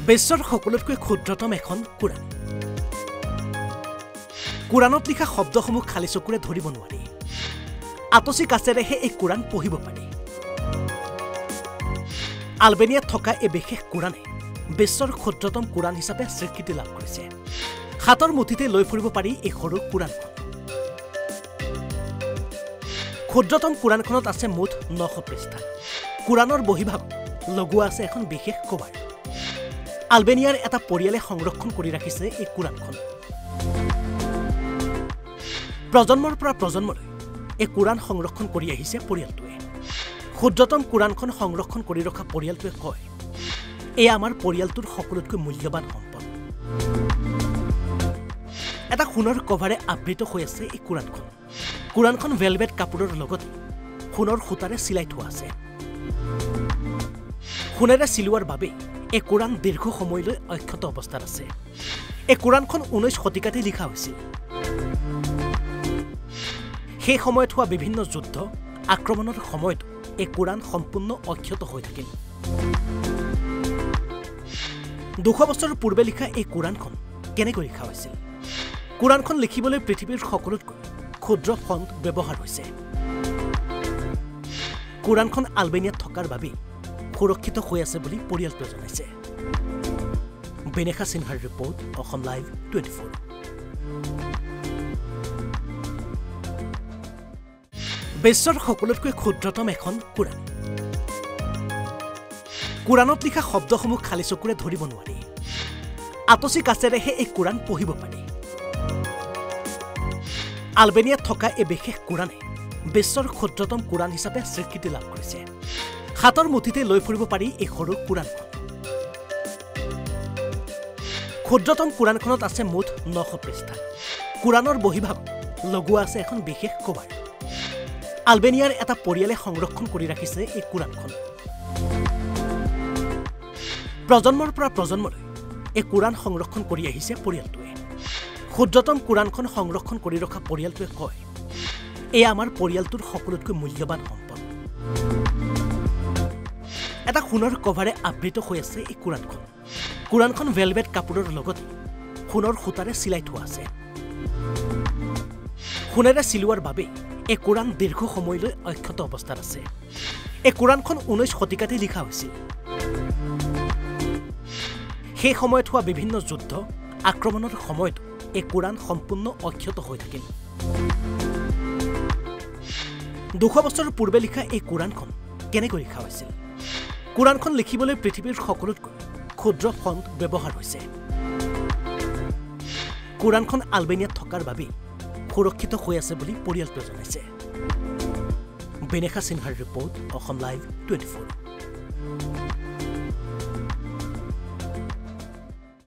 বিশ্বৰ সকলোতকৈ ক্ষুদ্ৰতম এখন কোৰাণ। কোৰাণত লিখা শব্দসমূহ খালি চকুৰে ধৰিব নোৱাৰি। আতচি কাছেৰেহে এই কোৰাণ পঢ়িব পাৰি। আলবেনিয়াত থকা এই বিশেষ কোৰাণে বিশ্বৰ ক্ষুদ্ৰতম কোৰাণ হিচাপে স্বীকৃতি লাভ কৰিছে। হাতৰ মুঠিতে লৈ ফুৰিব পাৰি এই সৰু কোৰাণখন। ক্ষুদ্ৰতম কোৰাণখনত আছে মুঠ 900 পৃষ্ঠা। কোৰাণৰ বহিভাগত লগোৱা আছে এখন বিশেষ কভাৰ। আলবেনিয়াৰ এটা পৰিয়ালে সংৰক্ষণ কৰি ৰাখিছে এই কোৰাণখন। প্ৰজন্মৰ পৰা প্ৰজন্মলৈ এই কোৰাণ সংৰক্ষণ কৰি আহিছে পৰিয়ালটোৱে। ক্ষুদ্ৰতম কোৰাণখন সংৰক্ষণ কৰি ৰখা পৰিয়ালটোৱে কয়, এয়া আমাৰ পৰিয়ালটোৰ সকলোতকৈ মূল্যৱান সম্পদ। এটা সোণৰ কভাৰে আবৃত হৈ আছে এই কোৰাণখন। কোৰাণখন ভেলভেট কাপোৰৰ লগতে সোণৰ সূতাৰে চিলাই থোৱা আছে। সোণেৰে চিলোৱাৰ বাবে এই কোৰাণ দীৰ্ঘ সময়লৈ অক্ষত অৱস্থাত আছে। এই কোৰাণখন 19 শতিকাতে লিখা হৈছিল। সেই সময়ত হোৱা বিভিন্ন যুদ্ধ আক্ৰমণৰ সময়তো এই কোৰাণ সম্পূৰ্ণ অক্ষত হৈ থাকিল। 200 বছৰ পূৰ্বে লিখা এই কোৰাণখন কেনেকৈ লিখা হৈছিল? কোৰাণখন লিখিবলৈ পৃথিৱীৰ সকলোতকৈ ক্ষুদ্ৰ ফণ্ট ব্যৱহাৰ হৈছে। কোৰাণখন আলবেনিয়াত থকাৰ বাবেই সুৰক্ষিত হৈ আছে বুলি পৰিয়ালটোৱে জনাইছে। বিনেশা সিনহাৰ ৰিপৰ্ট, অসম লাইভ 24। বিশ্বৰ সকলোতকৈ ক্ষুদ্ৰতম এখন কোৰাণ। কোৰাণত লিখা শব্দসমূহ খালি চকুৰে ধৰিব নোৱাৰি। আতচি কাছেৰেহে এই কোৰাণ পঢ়িব পাৰি। আলবেনিয়াত থকা এই বিশেষ কোৰাণে বিশ্বৰ ক্ষুদ্ৰতম কোৰাণ হিচাপে স্বীকৃতি লাভ কৰিছে। হাতৰ মুঠিতে লৈ ফুৰিব পাৰি এই সৰু কোৰাণখন। ক্ষুদ্ৰতম কোৰাণখনত আছে মুঠ 900 পৃষ্ঠা। কোৰাণৰ বহিভাগত লগোৱা আছে এখন বিশেষ কভাৰ। আলবেনিয়াৰ এটা পৰিয়ালে সংৰক্ষণ কৰি ৰাখিছে এই কোৰাণখন। প্ৰজন্মৰ পৰা প্ৰজন্মলৈ এই কোৰাণ সংৰক্ষণ কৰি আহিছে পৰিয়ালটোৱে। ক্ষুদ্ৰতম কোৰাণখন সংৰক্ষণ কৰি ৰখা পৰিয়ালটোৱে কয়, এয়া আমাৰ পৰিয়ালটোৰ সকলোতকৈ মূল্যৱান সম্পদ। এটা সোণৰ কভাৰে আবৃত হৈ আছে এই কোৰাণখন। কোৰাণখন ভেলভেট কাপোৰৰ লগতে সোণৰ সূতাৰে চিলাই থোৱা আছে। সোণেৰে চিলোৱাৰ বাবে এই কোৰাণ দীৰ্ঘ সময়লৈ অক্ষত অৱস্থাত আছে। এই কোৰাণখন 19 শতিকাতে লিখা হৈছিল। সেই সময়ত হোৱা বিভিন্ন যুদ্ধ আক্ৰমণৰ সময়তো এই কোৰাণ সম্পূৰ্ণ অক্ষত হৈ থাকিল। 200 বছৰ পূৰ্বে লিখা এই কোৰাণখন কেনেকৈ লিখা হৈছিল? কোৰাণখন লিখিবলৈ পৃথিৱীৰ সকলোতকৈ ক্ষুদ্ৰ ফণ্ট ব্যৱহাৰ হৈছে। কোৰাণখন আলবেনিয়াত থকাৰ বাবেই সুৰক্ষিত হৈ আছে বুলি পৰিয়ালটোৱে জনাইছে। বিনেশা সিনহাৰ ৰিপৰ্ট, অসম লাইভ 24।